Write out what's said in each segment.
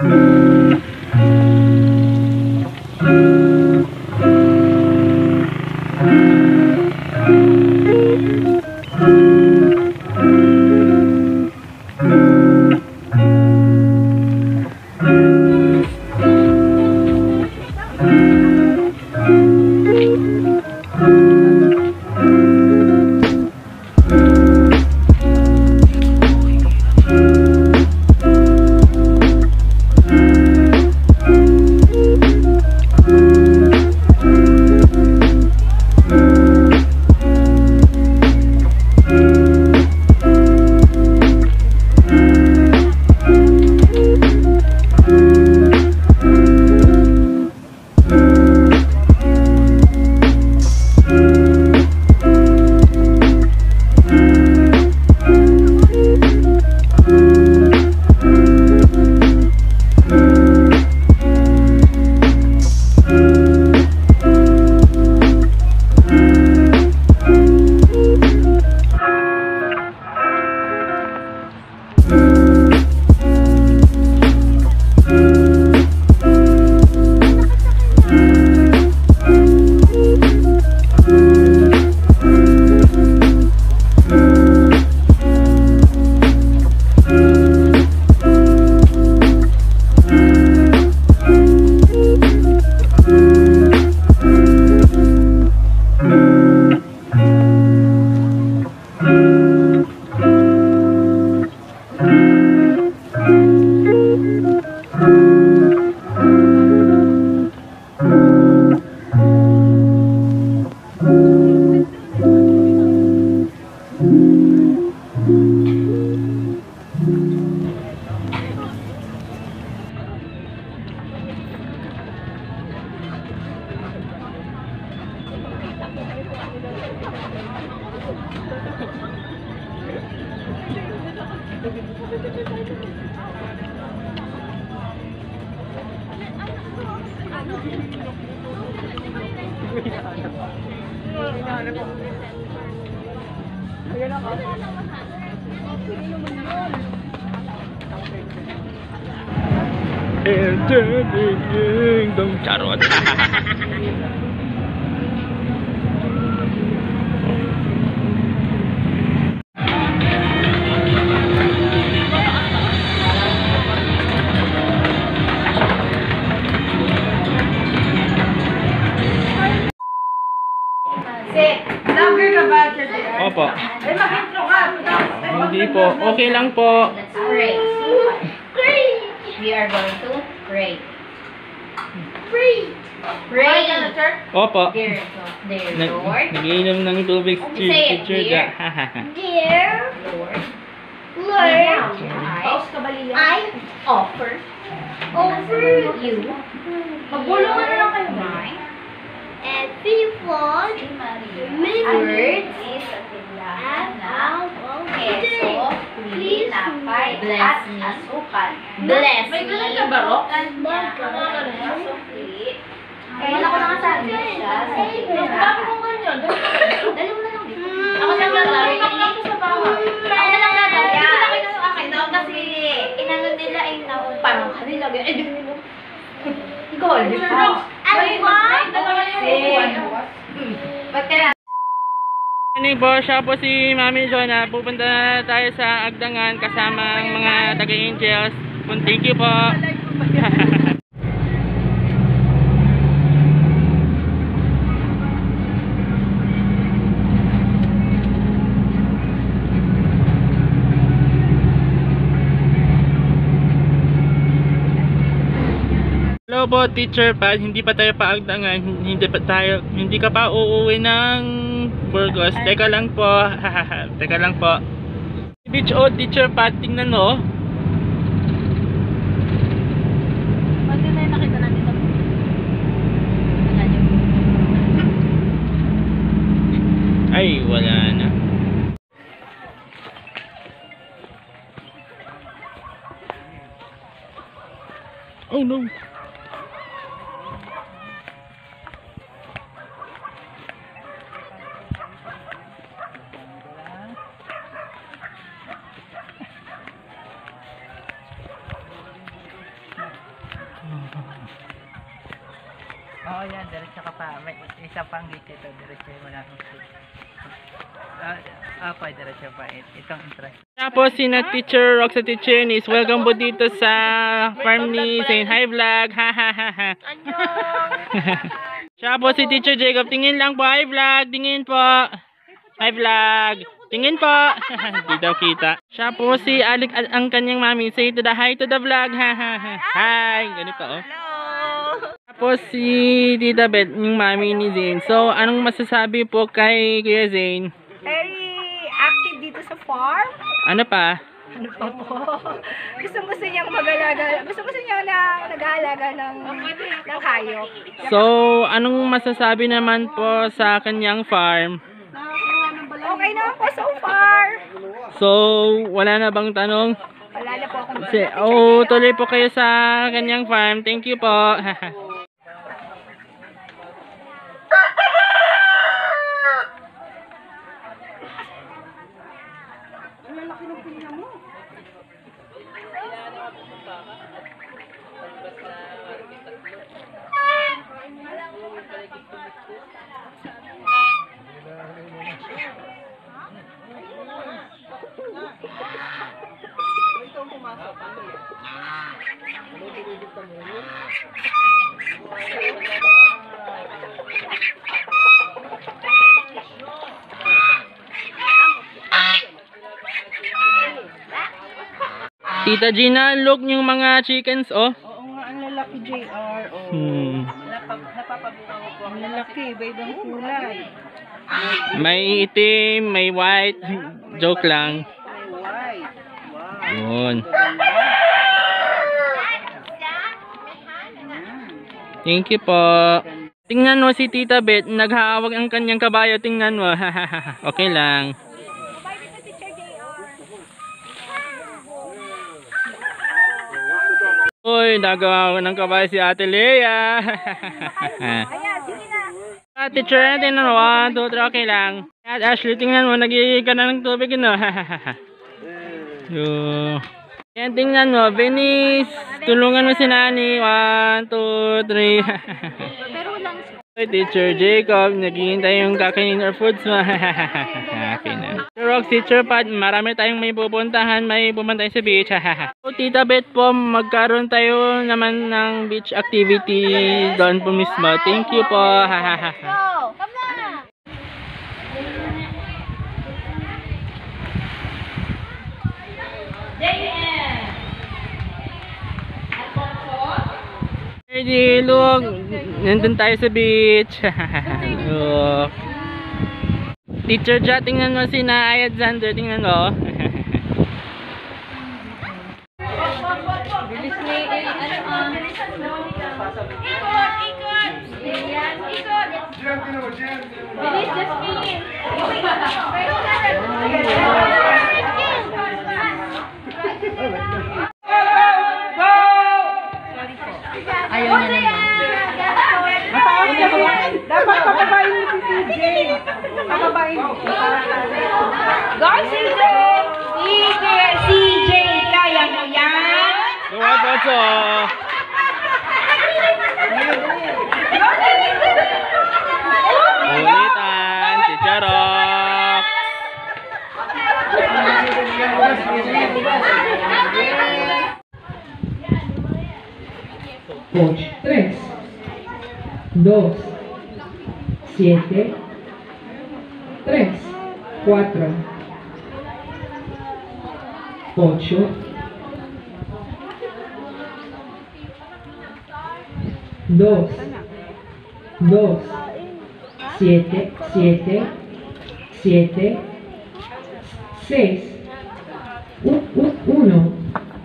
Charot. Vlogger ka ba, Sir? Opo. Ay, mag-intro ka. Hindi po. Okay lang po. Let's pray. We are going to pray. Pray. Pray. Opo. Dear Lord. Nag-iinom ng tubig si Okay, say it, teacher. dear. Dear Lord. I offer you. Magbulungan na lang kayo. Mine. And faithful words and keso, tinapay, at asukal. Bless me. May ganun ka ba, Ro? Wala ko nakasabi siya. Bakit kung ganyan? Dali mo na lang. Ako na lang gagawin. Ako sa bahay. Ako na lang gagawin. Ito sa akin daw kasi inano nila parang kanila. Eh, di mo. Gold. Ay, Ba't kaya? Morning po, siya po si Mami Jonah. Pupunta na tayo sa Agdangan kasama ang mga taga-angels. Thank you po. Hello po, Teacher Pat. Hindi pa tayo paagdangan. Hindi ka pa uuwi ng Burgos. Teka lang po. Teka lang po. Beach o, Teacher Pat. Tingnan mo. Pwede na yung nakita natin sa Ay, wala na. Oh no. Oo yan, diretso ka pa. May isa pang gate ito, diretso mo lang. Diretso pa. Itong entrance. Tapos si na teacher Rox sa teacher is welcome po dito sa farm ni Zane. Hi vlog. Ha ha ha ha. Siya po si teacher Jacob. Tingin lang po. Hi vlog. Tingin po. Hi vlog. Tingin po. Hindi daw kita. Siya po si Alec at ang kanyang mami. Say to the hi to the vlog. Ha ha ha. Hi. Ganito oh. Tapos si Tita Beth, yung mami ni Zane. So, anong masasabi po kay Kuya Zane? Very active dito sa farm. Ano pa? Ano pa po? Gusto niyang mag-alaga. Gusto niya na nag-aalaga ng hayop. So, anong masasabi naman po sa kanyang farm? Okay naman po so far. So, wala na bang tanong? Wala na po akong Tuloy po kayo sa kanyang farm. Thank you po. Tita Gina, look yung mga chickens, oh. Oo nga, ang lalaki JR. Oh. Napapabitaw ko. Ang lalaki, iba-ibang kulay. May itim, may white. Joke lang. May white. Wow. Yun. Thank you po. Tingnan mo si Tita Beth, naghahawak ang kanyang kabayo. Tingnan mo. Okay lang. Uy, nagawa ko ng kabayo si Ate Lea. Ayan, sige na. Teacher, tingnan mo. 1, 2, 3, okay lang. At Ashley, tingnan mo. Nagigig ka na ng tubig, no? Yan, tingnan mo. Venice, tulungan mo si Nani. 1, 2, 3. Pero lang. Hey, Teacher Jacob, naghihintay yung kakainin or foods mo. Happy na. Teacher Rox, Teacher Pat, marami tayong may pupuntahan, may pupunta sa beach. So, Tita Beth po, magkaroon tayo naman ng beach activity doon po mismo. Thank you po. Go! Come na! Ready, look. Nandun tayo sa beach. Look. Teacher Ja, tingnan mo si Naay at Xander. Tingnan mo. Bilis ni, ikot, ikot! Ayan, ikot! Bilis, Jasmine! Ayaw niya naman. Dapat papabayin mo si CJ. Papabayin mo. Go, CJ! CJ, kaya mo yan! Luwa po so. Ulitan, Teacher Rox. Ocho. 3, 2, 7, 3, 4, 8, 2, 2, 7, 7, 7, 6, 1,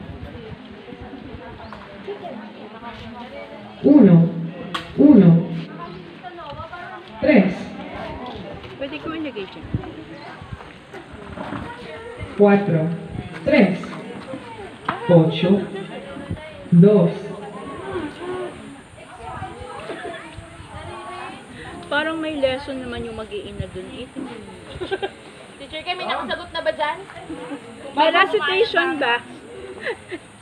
1, 1, 3, Pwede ko ilagay dyan. 4, 3, 8, 2. Parang may lesson naman yung mag-iina dun. Teacher, kami nakasagot na ba dyan? May recitation ba?